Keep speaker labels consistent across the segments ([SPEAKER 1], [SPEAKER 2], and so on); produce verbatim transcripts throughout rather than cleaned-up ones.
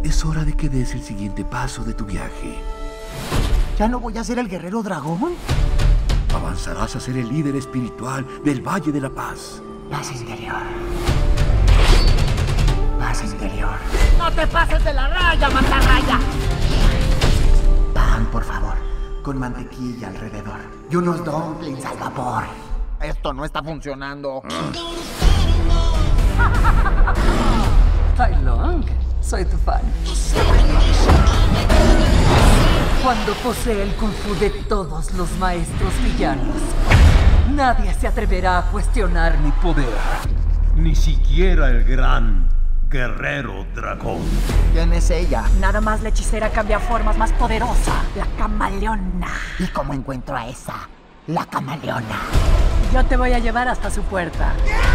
[SPEAKER 1] Es hora de que des el siguiente paso de tu viaje.
[SPEAKER 2] ¿Ya no voy a ser el guerrero dragón?
[SPEAKER 1] Avanzarás a ser el líder espiritual del Valle de la Paz.
[SPEAKER 2] Paz interior. Paz interior. ¡No te pases de la raya, mantarraya! Pan, por favor, con mantequilla alrededor. Y unos dumplings al vapor. Esto no está funcionando.
[SPEAKER 3] Tai Lung, soy tu fan. Cuando posee el kung fu de todos los maestros villanos, nadie se atreverá a cuestionar mi poder.
[SPEAKER 4] Ni siquiera el gran guerrero dragón.
[SPEAKER 2] ¿Quién es ella?
[SPEAKER 3] Nada más la hechicera cambia formas más poderosa, la camaleona.
[SPEAKER 2] ¿Y cómo encuentro a esa? La camaleona.
[SPEAKER 3] Yo te voy a llevar hasta su puerta.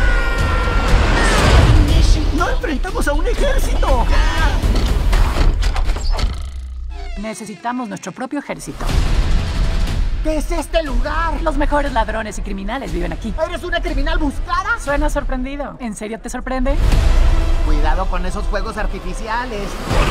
[SPEAKER 2] ¡No enfrentamos a un ejército!
[SPEAKER 3] Necesitamos nuestro propio ejército.
[SPEAKER 2] ¿Qué es este lugar?
[SPEAKER 3] Los mejores ladrones y criminales viven aquí.
[SPEAKER 2] ¿Eres una criminal buscada?
[SPEAKER 3] Suena sorprendido. ¿En serio te sorprende?
[SPEAKER 2] Cuidado con esos fuegos artificiales.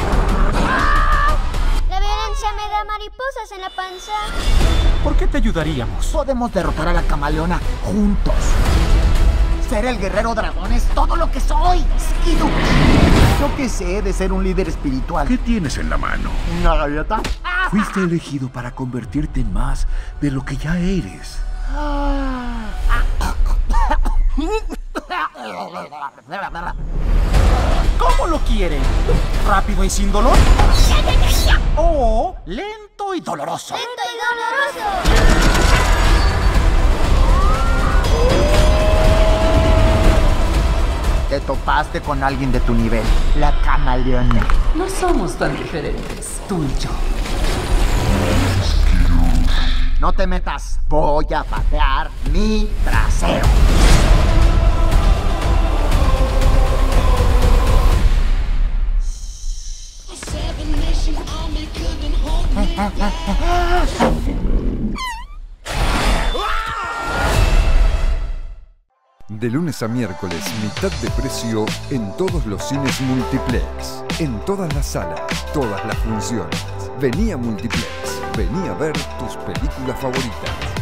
[SPEAKER 5] La violencia me da mariposas en la panza.
[SPEAKER 4] ¿Por qué te ayudaríamos?
[SPEAKER 2] Podemos derrotar a la camaleona juntos. Ser el guerrero dragón es todo lo que soy. Skidoo. Yo que sé de ser un líder espiritual.
[SPEAKER 1] ¿Qué tienes en la mano?
[SPEAKER 2] ¿Una gaviota?
[SPEAKER 1] Fuiste elegido para convertirte en más de lo que ya eres.
[SPEAKER 4] ¿Cómo lo quieren? ¿Rápido y sin dolor? ¿O lento y doloroso?
[SPEAKER 5] ¡Lento y doloroso!
[SPEAKER 2] Te topaste con alguien de tu nivel. La camaleona.
[SPEAKER 3] No somos tan diferentes, tú y yo.
[SPEAKER 2] No te metas. Voy a patear mi trasero.
[SPEAKER 6] De lunes a miércoles, mitad de precio en todos los cines Multiplex. En todas las salas, todas las funciones. Vení a Multiplex. Vení a ver tus películas favoritas.